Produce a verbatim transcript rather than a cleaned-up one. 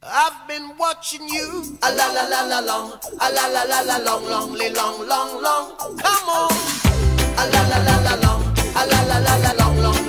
I've been watching you, a la la la la long, a la la la la long, long, long, long, long. Come on, a la la la la long, a la la la la long, long.